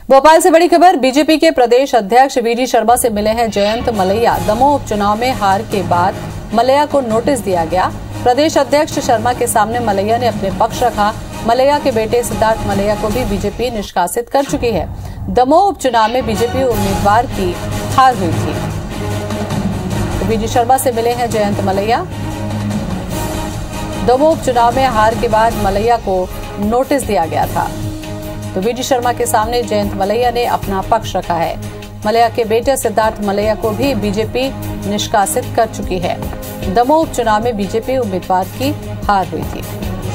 भोपाल से बड़ी खबर। बीजेपी के प्रदेश अध्यक्ष वीडी शर्मा से मिले हैं जयंत मलैया। दमोह उपचुनाव में हार के बाद मलैया को नोटिस दिया गया। प्रदेश अध्यक्ष शर्मा के सामने मलैया ने अपने पक्ष रखा। मलैया के बेटे सिद्धार्थ मलैया को भी बीजेपी निष्कासित कर चुकी है। दमोह उपचुनाव में बीजेपी उम्मीदवार की हार हुई थी। तो वीडी शर्मा से मिले हैं जयंत मलैया। दमोह उपचुनाव में हार के बाद मलैया को नोटिस दिया गया था। तो वीडी शर्मा के सामने जयंत मलैया ने अपना पक्ष रखा है। मलैया के बेटे सिद्धार्थ मलैया को भी बीजेपी निष्कासित कर चुकी है। दमोह उपचुनाव में बीजेपी उम्मीदवार की हार हुई थी।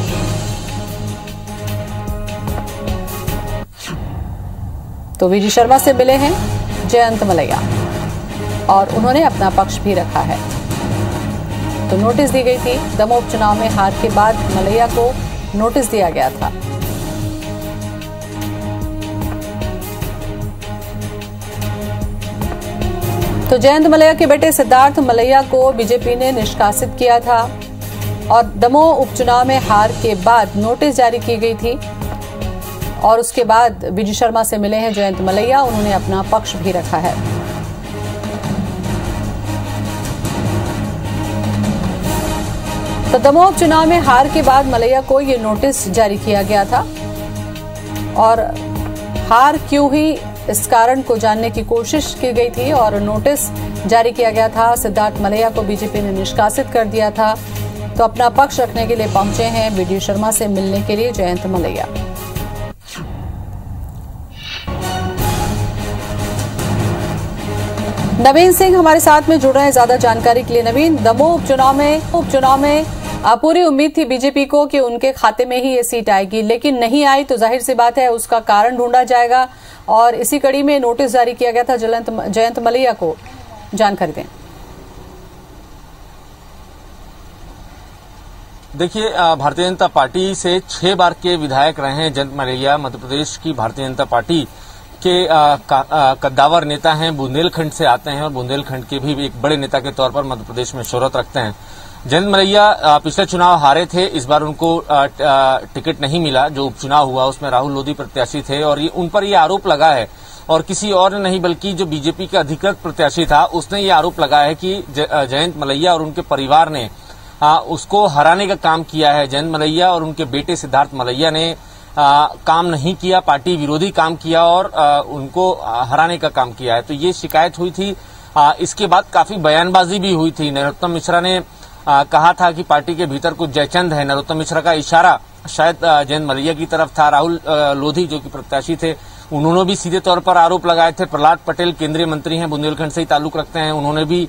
तो वीडी शर्मा से मिले हैं जयंत मलैया और उन्होंने अपना पक्ष भी रखा है। तो नोटिस दी गई थी। दमोह उपचुनाव में हार के बाद मलैया को नोटिस दिया गया था। तो जयंत मलैया के बेटे सिद्धार्थ मलैया को बीजेपी ने निष्कासित किया था और दमोह उपचुनाव में हार के बाद नोटिस जारी की गई थी। और उसके बाद वीडी शर्मा से मिले हैं जयंत मलैया, उन्होंने अपना पक्ष भी रखा है। तो दमोह उपचुनाव में हार के बाद मलैया को ये नोटिस जारी किया गया था और हार क्यों हुई इस कारण को जानने की कोशिश की गई थी और नोटिस जारी किया गया था। सिद्धार्थ मलैया को बीजेपी ने निष्कासित कर दिया था। तो अपना पक्ष रखने के लिए पहुंचे हैं वीडी शर्मा से मिलने के लिए जयंत मलैया। नवीन सिंह हमारे साथ में जुड़ रहे हैं ज्यादा जानकारी के लिए। नवीन, दमोह उपचुनाव में पूरी उम्मीद थी बीजेपी को कि उनके खाते में ही ये सीट आएगी, लेकिन नहीं आई। तो जाहिर सी बात है उसका कारण ढूंढा जाएगा और इसी कड़ी में नोटिस जारी किया गया था जयंत मलैया को। जानकारी दें। देखिए, भारतीय जनता पार्टी से 6 बार के विधायक रहे हैं जयंत मलैया। मध्य प्रदेश की भारतीय जनता पार्टी के कद्दावर नेता हैं। बुंदेलखंड से आते हैं और बुंदेलखंड के भी एक बड़े नेता के तौर पर मध्य प्रदेश में शोहरत रखते हैं। जयंत मलैया पिछले चुनाव हारे थे। इस बार उनको टिकट नहीं मिला। जो उपचुनाव हुआ उसमें राहुल लोधी प्रत्याशी थे और उन पर यह आरोप लगा है और किसी और ने नहीं बल्कि जो बीजेपी का अधिकृत प्रत्याशी था उसने ये आरोप लगाया है कि जयंत मलैया और उनके परिवार ने उसको हराने का काम किया है। जयंत मलैया और उनके बेटे सिद्धार्थ मलैया ने काम नहीं किया, पार्टी विरोधी काम किया और उनको हराने का काम किया है। तो ये शिकायत हुई थी। इसके बाद काफी बयानबाजी भी हुई थी। नरोत्तम मिश्रा ने कहा था कि पार्टी के भीतर कुछ जयचंद है। नरोत्तम मिश्रा का इशारा शायद जयंत मलैया की तरफ था। राहुल लोधी जो कि प्रत्याशी थे उन्होंने भी सीधे तौर पर आरोप लगाए थे। प्रहलाद पटेल केंद्रीय मंत्री हैं, बुंदेलखंड से ही ताल्लुक रखते हैं, उन्होंने भी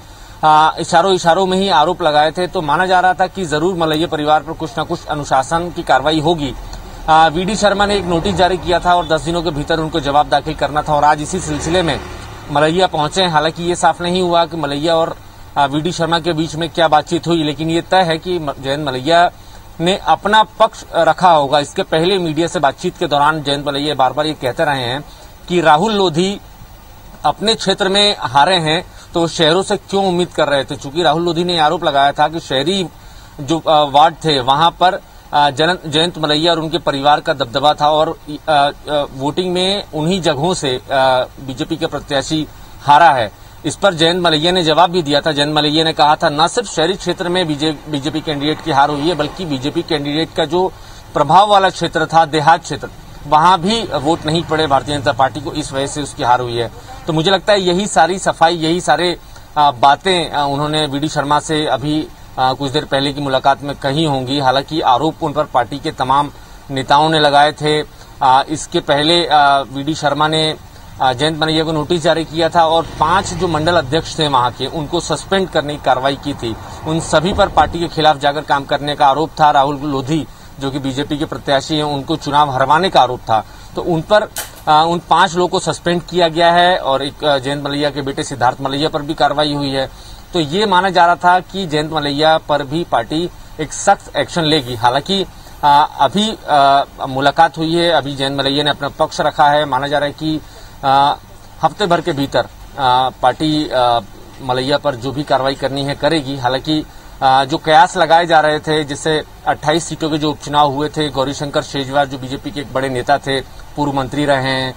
इशारों में ही आरोप लगाए थे। तो माना जा रहा था कि जरूर मलैया परिवार पर कुछ न कुछ अनुशासन की कार्रवाई होगी। वीडी शर्मा ने एक नोटिस जारी किया था और 10 दिनों के भीतर उनको जवाब दाखिल करना था और आज इसी सिलसिले में मलैया पहुंचे। हालांकि ये साफ नहीं हुआ कि मलैया और वीडी शर्मा के बीच में क्या बातचीत हुई, लेकिन ये तय है कि जयंत मलैया ने अपना पक्ष रखा होगा। इसके पहले मीडिया से बातचीत के दौरान जयंत मलैया बार बार ये कहते रहे हैं कि राहुल लोधी अपने क्षेत्र में हारे हैं तो शहरों से क्यों उम्मीद कर रहे थे। चूंकि राहुल लोधी ने आरोप लगाया था कि शहरी जो वार्ड थे वहां पर जयंत मलैया और उनके परिवार का दबदबा था और वोटिंग में उन्हीं जगहों से बीजेपी के प्रत्याशी हारा है। इस पर जयंत मलैया ने जवाब भी दिया था। जयंत मलैया ने कहा था न सिर्फ शहरी क्षेत्र में बीजेपी कैंडिडेट की हार हुई है बल्कि बीजेपी कैंडिडेट का जो प्रभाव वाला क्षेत्र था, देहात क्षेत्र, वहां भी वोट नहीं पड़े भारतीय जनता पार्टी को, इस वजह से उसकी हार हुई है। तो मुझे लगता है यही सारी सफाई, यही सारे बातें उन्होंने वीडी शर्मा से अभी कुछ देर पहले की मुलाकात में कही होंगी। हालांकि आरोप उन पर पार्टी के तमाम नेताओं ने लगाए थे। इसके पहले वीडी शर्मा ने जयंत मलैया को नोटिस जारी किया था और 5 जो मंडल अध्यक्ष थे वहां के उनको सस्पेंड करने की कार्रवाई की थी। उन सभी पर पार्टी के खिलाफ जाकर काम करने का आरोप था। राहुल लोधी जो कि बीजेपी के प्रत्याशी हैं उनको चुनाव हरवाने का आरोप था। तो उन पर उन 5 लोगों को सस्पेंड किया गया है और एक जयंत मलैया के बेटे सिद्धार्थ मलैया पर भी कार्रवाई हुई है। तो ये माना जा रहा था कि जयंत मलैया पर भी पार्टी एक सख्त एक्शन लेगी। हालांकि अभी मुलाकात हुई है, अभी जयंत मलैया ने अपना पक्ष रखा है। माना जा रहा है कि हफ्ते भर के भीतर पार्टी मलैया पर जो भी कार्रवाई करनी है करेगी। हालांकि जो कयास लगाए जा रहे थे, जिससे 28 सीटों के जो उपचुनाव हुए थे, गौरीशंकर शेजवार जो बीजेपी के एक बड़े नेता थे, पूर्व मंत्री रहे हैं,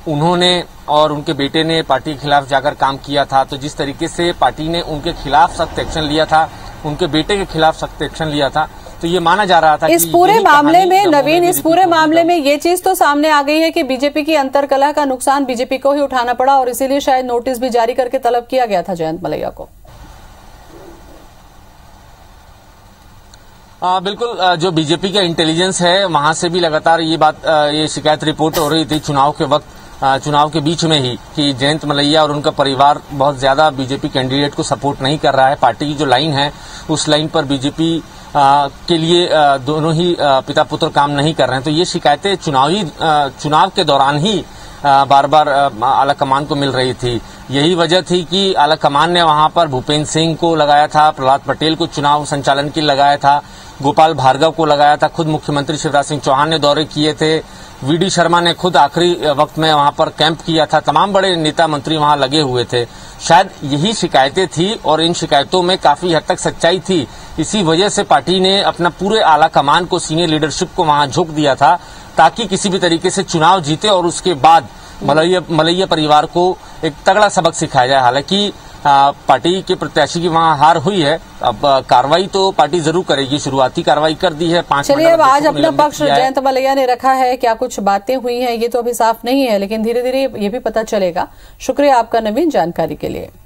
उन्होंने और उनके बेटे ने पार्टी के खिलाफ जाकर काम किया था। तो जिस तरीके से पार्टी ने उनके खिलाफ सख्त एक्शन लिया था, उनके बेटे के खिलाफ सख्त एक्शन लिया था, तो ये माना जा रहा था इस पूरे मामले में नवीन, इस पूरे मामले में ये चीज तो सामने आ गई है कि बीजेपी की अंतर्कलह का नुकसान बीजेपी को ही उठाना पड़ा और इसीलिए शायद नोटिस भी जारी करके तलब किया गया था जयंत मलैया को। बिल्कुल, जो बीजेपी का इंटेलिजेंस है वहां से भी लगातार ये शिकायत रिपोर्ट हो रही थी चुनाव के वक्त, चुनाव के बीच में ही, कि जयंत मलैया और उनका परिवार बहुत ज्यादा बीजेपी कैंडिडेट को सपोर्ट नहीं कर रहा है। पार्टी की जो लाइन है उस लाइन पर बीजेपी के लिए दोनों ही पिता पुत्र काम नहीं कर रहे हैं। तो ये शिकायतें चुनाव के दौरान ही बार बार आला कमान को मिल रही थी। यही वजह थी कि आला कमान ने वहां पर भूपेंद्र सिंह को लगाया था, प्रहलाद पटेल को चुनाव संचालन के लिए लगाया था, गोपाल भार्गव को लगाया था, खुद मुख्यमंत्री शिवराज सिंह चौहान ने दौरे किए थे, वीडी शर्मा ने खुद आखिरी वक्त में वहां पर कैंप किया था, तमाम बड़े नेता मंत्री वहां लगे हुए थे। शायद यही शिकायतें थी और इन शिकायतों में काफी हद तक सच्चाई थी। इसी वजह से पार्टी ने अपना पूरे आला कमान को, सीनियर लीडरशिप को वहां झोंक दिया था ताकि किसी भी तरीके से चुनाव जीते और उसके बाद मलैया परिवार को एक तगड़ा सबक सिखाया जाए। हालांकि पार्टी के प्रत्याशी की वहां हार हुई है, अब कार्रवाई तो पार्टी जरूर करेगी, शुरुआती कार्रवाई कर दी है। 5 चलिए, अब आज अपना पक्ष जयंत मलैया ने रखा है, क्या कुछ बातें हुई हैं ये तो अभी साफ नहीं है, लेकिन धीरे धीरे ये भी पता चलेगा। शुक्रिया आपका नवीन, जानकारी के लिए।